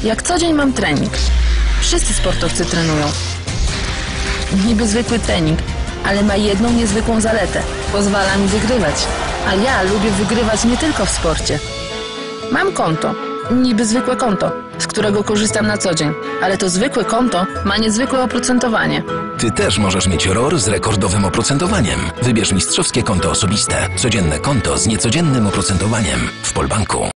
Jak co dzień mam trening. Wszyscy sportowcy trenują. Niby zwykły trening, ale ma jedną niezwykłą zaletę. Pozwala mi wygrywać. A ja lubię wygrywać nie tylko w sporcie. Mam konto. Niby zwykłe konto, z którego korzystam na co dzień. Ale to zwykłe konto ma niezwykłe oprocentowanie. Ty też możesz mieć ROR z rekordowym oprocentowaniem. Wybierz mistrzowskie konto osobiste. Codzienne konto z niecodziennym oprocentowaniem w Polbanku.